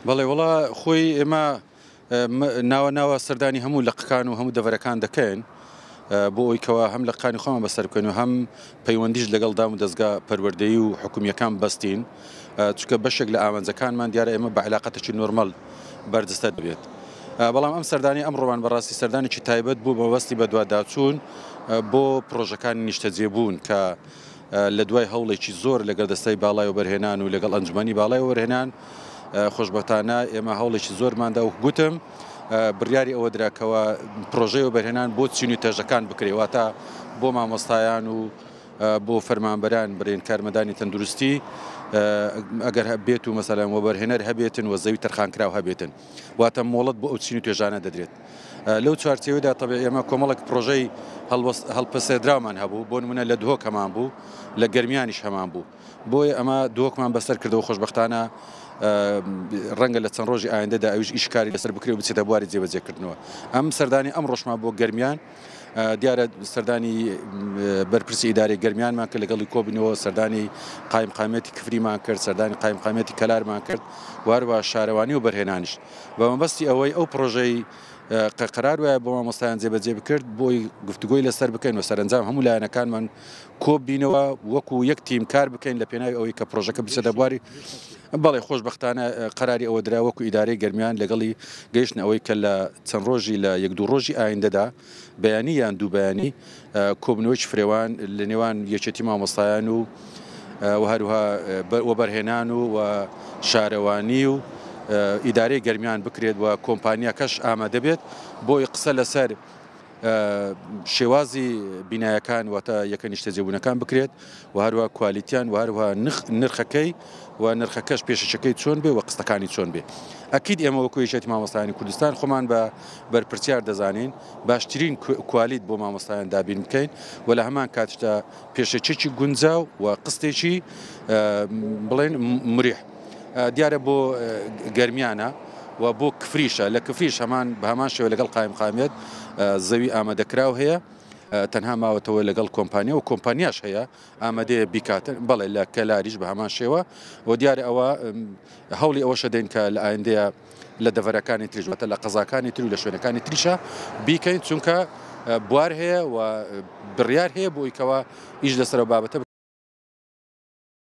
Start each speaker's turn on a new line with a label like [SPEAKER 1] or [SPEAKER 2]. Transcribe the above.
[SPEAKER 1] بەڵێ وڵا خۆی ئێمە ناوە سەردانی هەموو لقەکان و هەموو دەڤەرەکان دەکەین بۆ ئەوەی کەوا هەم لقەکانی خۆمان بەسەر بکەین و هەم پەیوەندیش لەگەڵ دام و دەستگا پەروەردەیی و حکومیەکان بەستین چونکە بەشێک لە ئامانجەکانمان دیارە ئێمە بە علاقەتێکی نۆرمەڵ بەردەستە دەبێت. بەڵام ئەم سەردانی ئەمڕۆمان بەڕاستی سەردانێکی تایبەت بوو بەوەستی بە دوواداچوون بۆ پرۆژەکانی نیشتەجێبوون کە لە دوای هەوڵێکی زۆر لەگەڵ دەستەی باڵای و بەرهێنان و لەگەڵ ئەنجومەنی باڵای و وەرهێنان خۆشبەختانە ئێمە هەوڵێکی زۆرماندا و گوتم بڕیاری ئەوە دراکەوە پرۆژەی و بەرهێنان بۆ چین و تێژەکان بکرێواتە بۆ مامۆستایان و بۆ فەرمانبەران بڕێن کارمەدانی تەندروستی ئەگەر هەبێت و مەسەلەن وەبەرهێنەر هەبێتن و زەوی تەرخانکراو هەبێتن واتە مۆڵەت بۆ ئەو چین و توێژانە دەدرێت. لەو چوارچێوەدا تەبێ ئێمە کۆمەڵێک پرۆژەی هەڵپەسێدرامان هەبوو بۆ نمونە لە دهۆک هەمان بوو لە گەرمیانیش هەمان بوو بۆیە ئەمە دهۆکمان بەسەر کردەوە خۆشبەختانە ڕەنگە لە چەند ڕۆژی ئایندەدا ئەویش ئیشکاری لەسەر بکرێ و بچێتە بواری جێبەجێکردنەوە. ئەم سەردانی ئەم ڕۆژمان بۆ گەرمیان دیارە سەردانی بەرپرسی ئیدارەی گەرمیانمان کرد لەگەڵی کۆبنەوە سەردانی قایمقامەتی کفریمان کرد سەردانی قایمقامەتی کەلارمان کرد واروە شارەوانی و بەرهێنانیش بە مەبەستی ئەوەی ئەو پرۆژەی قەرار وایە بۆ مامۆستایان جێبەجێ بکرد بۆی گفتوگۆی لەسەر بکەین و سەرنجام هەموو لایەنەکانمان کۆببینەوە وەکو یەک تیم کار بکەین لە پێناوی ئەوەی کە پرۆژەکە بچێتە بواری. بەڵێ خۆشبەختانە قەراری ئەوە درا وەکو ئیدارەی گەرمیان لەگەڵی گەیشتن ئەوەی کە لە چەند ڕۆژی لە یەک دوو ڕۆژی ئایندەدا بەیانی یان دوو بەیانی کۆبنەوەی فرێوان لە نێوان یەکێتی مامۆستایان و هەروها وەبەرهێنان و شارەوانی و ئیدارەی گەرمیان بکرێت و کۆمپانیاکەش ئامادە بێت بۆی قسە لەسەر شێوازی بینایەکان واتە یەکە نیشتەجێبوونەکان بکرێت و هەروە کوالیتیان و هەروە نرخەکەی و نرخەکەش پێشەکەی چۆن بێ و قستەکانی چۆن بێ. ئەکید ئێمە وەکو یەکێتی مامۆستایانی کوردستان خۆمان بە بەرپرسیار دەزانین باشترین کوالیت بۆ مامۆستایان دابین بکەین و لە هەمان کاتشدا پێشەچێکی گونجاو و قستێکی بڵێن مریح دیارە بۆ گەرمیانە و بۆ کفریشە لە کفریش بە هەمان شێوە لەگەڵ قایمقامێت زەوی ئامادەکراو هەیە تەنها ماوەتەوە لەگەڵ کۆمپانیا و کۆمپانیاش هەیە ئامادەیە بیکاتن بەڵێ لە کەلاریش بە هەمان شێوە و دیارە ئەوە هەوڵی ئەوەشە دەین کە لە ئایندەیە لە دەڤەرەکانی تریژوەتە لە قەزاکانی تری و لە شوێنەکانی تریشە بیکەین چونکە بوار هەیە و بڕیار هەیە بۆ ئیکەوە ئیش لەسەر بابەتە